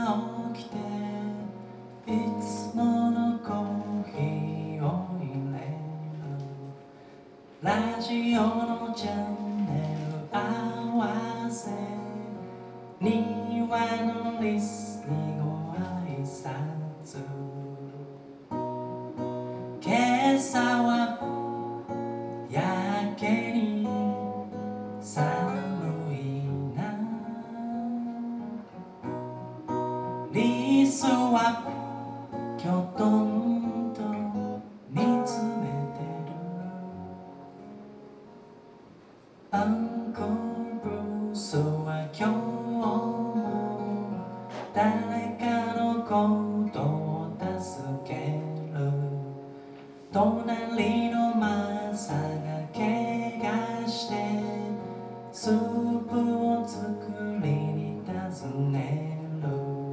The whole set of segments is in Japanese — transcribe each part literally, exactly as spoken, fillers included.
起きていつものコーヒーを入れる。ラジオのチャンネル合わせ、庭のリスにご挨拶。今朝はやけに寒いな。リスはきょとんと見つめてる。アンコールブルースは今日も誰かのことを助ける。隣のマサが怪我してスープを作りに訪ねる。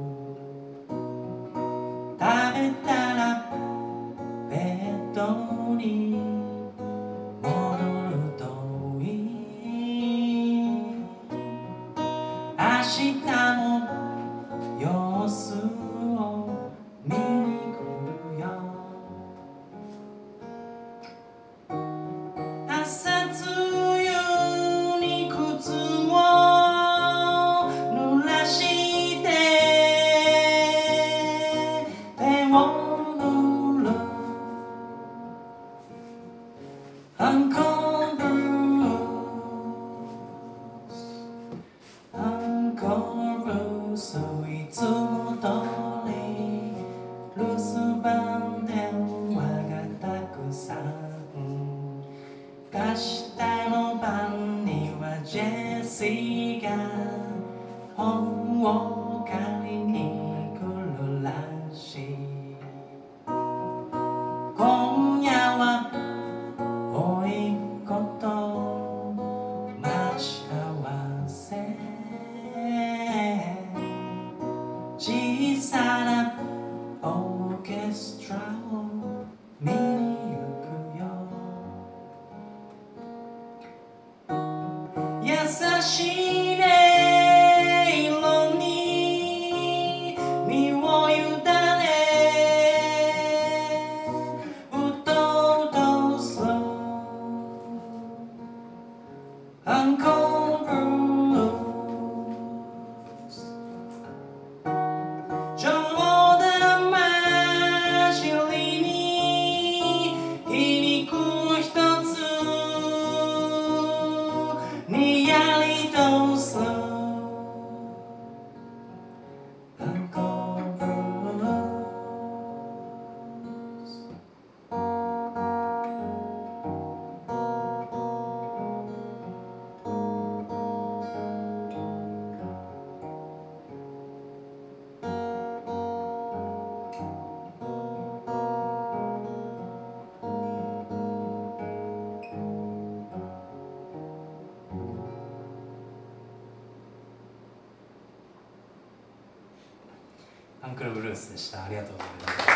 食べたらベッドに戻るといい。明日も様子を見に来るよ。朝露に靴を濡らして手を塗る。アンコールブルース、アンコールブルース、いつも通り留守番電話がたくさん。明日の晩にはジェシーが本を借りに来るらしい。今夜はおいっ子と待ち合わせ。小さなオーケストラを見に行くよ。優しい音色に身を委ね、うとうとする。アンコールブルース、冗談交じりに皮肉ひとつにやりとする。アンコールブルース。アンクルブルースでした。ありがとうございます。